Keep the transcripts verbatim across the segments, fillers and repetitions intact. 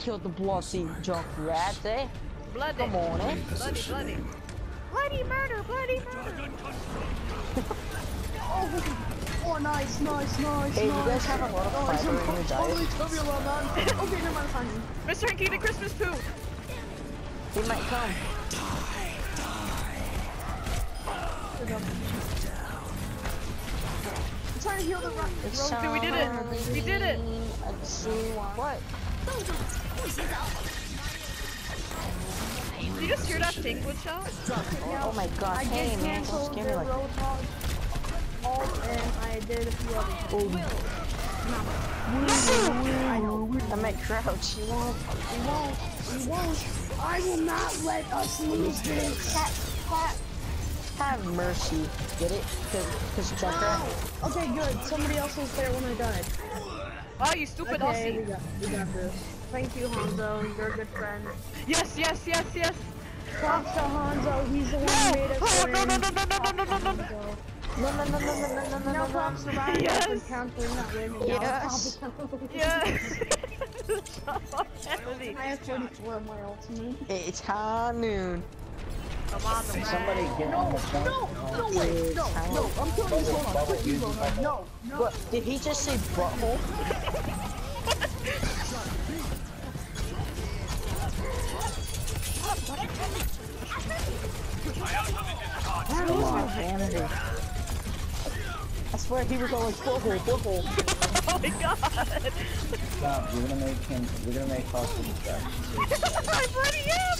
killed the bloody junk rat, eh? Bloody. Come on, eh? Bloody, bloody. Bloody murder, bloody murder. oh, oh, nice, nice, nice, Hey, nice. you guys have a lot of nice. fiber in your diet? Holy turbulent, man. Okay, never mind, fine. Mister Hanky, the Christmas poo. He might come. I'm trying to heal the rock. Dude, we did it. We did it. What? Did you just hear that thing glitch out? Oh my god, I hey did man, cancel don't the scare me like that. roadhog alt and I did a few other things. I know. I might crouch. You won't. You won't. You won't. I will not let us lose this. Cat, cat. Have mercy. Get it? Cause, cause Junkrat. No. Okay, good. Somebody else was there when I died. Oh, you stupid Okay, Aussie. we got, we got this. Thank you, Hanzo. You're a good friend. Yes, yes, yes, yes. Props to Hanzo. He's the one who made us Oh, win. no, no, no, no, no, no, no, no, no, no. No, no, no, no, no, no, no, no, Now no, props to Ryan Yes. for countering that win. and Yes. now props to- Yes. I have thirty-four in my ultimate. It's high noon. Come on, the Somebody get on the phone. No, no way, no, no, I'm killing this one. Quick, you go, no, no. What? Did he just say butthole? Come on, vanity. I swear he was always butthole, butthole. Oh my god. Stop, you're gonna make him, you're gonna make Fox a distraction. I already am.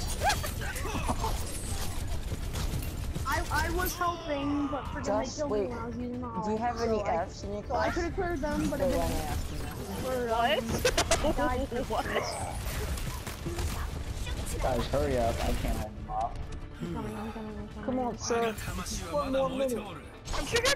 I, I was helping, but freaking they Just killed wait. me when I was using my ult. Do you have any so I- F's in your So I class? could have cleared them, but I Wait, let didn't. me ask you now. For, What? died What? Guys, hurry up, I can't hold them off. I'm coming, I'm coming, I'm coming. Come on, sir. One more minute. I'm triggered.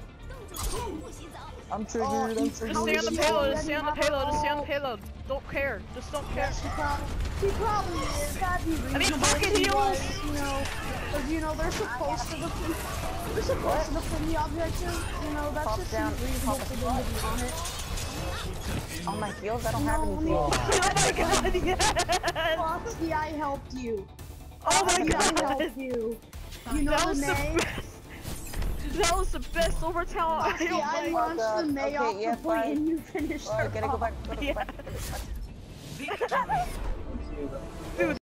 I'm triggered, Oh, I'm he's- triggered. Just stay on the payload. Just stay on the Ready, payload. Just stay on the Papa? payload. Don't care. Just don't care. Yes, he probably, he probably is. That'd be reasonable. I mean, pocket if he heals. was, you know, because, you know, they're supposed to defend, they're supposed to defend the objective. You know, that's Pop just down, reasonable pop for them to be on it. On my heels? I don't have any No, heels. Oh my god, yes! Foxy, I helped you. Oh my I god! helped you. You know That the was the May? best! That was the best overtalent I Foxy, oh I my launched God. the May Okay, off yeah, the point fine. and you finished Alright, her gotta go off. back. Gotta go Yeah. back. Dude,